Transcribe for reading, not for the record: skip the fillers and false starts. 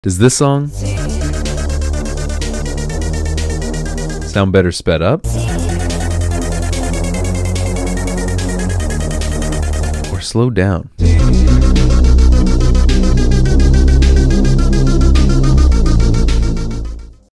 Does this song sound better sped up? Or slowed down?